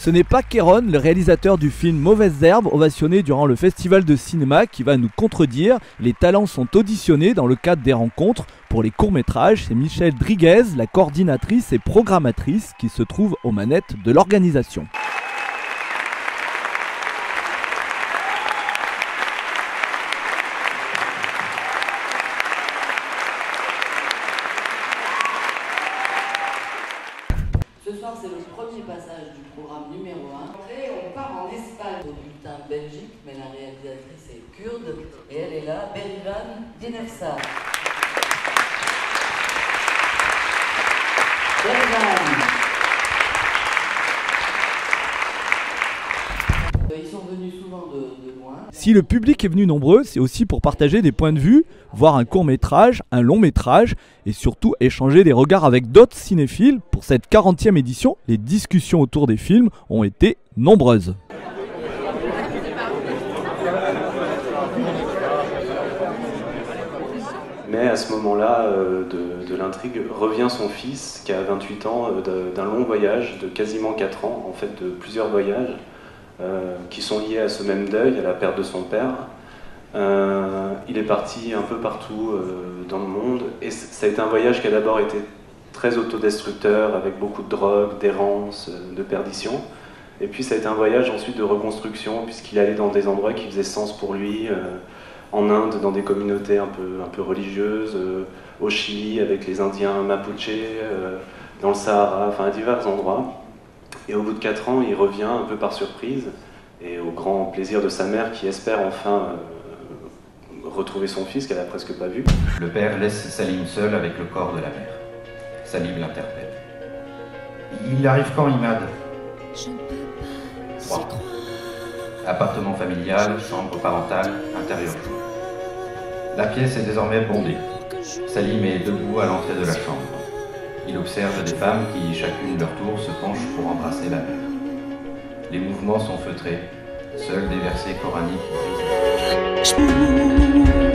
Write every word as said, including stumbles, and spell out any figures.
Ce n'est pas Kéron, le réalisateur du film Mauvaises Herbes, ovationné durant le festival de cinéma, qui va nous contredire. Les talents sont auditionnés dans le cadre des rencontres. Pour les courts-métrages, c'est Michèle Driguez, la coordinatrice et programmatrice, qui se trouve aux manettes de l'organisation. Ce soir, c'est le premier passage du programme numéro un. Après, on part en Espagne, au bulletin Belgique, mais la réalisatrice est kurde, et elle est là, Berivan Dinersar. Berivan. Ils sont venus souvent de, de loin. Si le public est venu nombreux, c'est aussi pour partager des points de vue, voir un court-métrage, un long-métrage et surtout échanger des regards avec d'autres cinéphiles. Pour cette quarantième édition, les discussions autour des films ont été nombreuses. Mais à ce moment-là euh, de, de l'intrigue revient son fils qui a vingt-huit ans euh, d'un long voyage de quasiment quatre ans, en fait de plusieurs voyages. Euh, qui sont liés à ce même deuil, à la perte de son père. Euh, il est parti un peu partout euh, dans le monde, et ça a été un voyage qui a d'abord été très autodestructeur, avec beaucoup de drogue, d'errance, de perdition. Et puis ça a été un voyage ensuite de reconstruction, puisqu'il allait dans des endroits qui faisaient sens pour lui, euh, en Inde, dans des communautés un peu, un peu religieuses, euh, au Chili, avec les Indiens Mapuche, euh, dans le Sahara, enfin à divers endroits. Et au bout de quatre ans, il revient un peu par surprise, et au grand plaisir de sa mère qui espère enfin euh, retrouver son fils qu'elle a presque pas vu. Le père laisse Salim seul avec le corps de la mère. Salim l'interpelle. Il arrive quand, Imad? Je ne peux pas Trois. s'y croire. Appartement familial, chambre parentale, intérieur. La pièce est désormais bondée. Salim est debout à l'entrée de la chambre. Il observe des femmes qui, chacune leur tour, se penchent pour embrasser la mère. Les mouvements sont feutrés, seuls des versets coraniques brisent.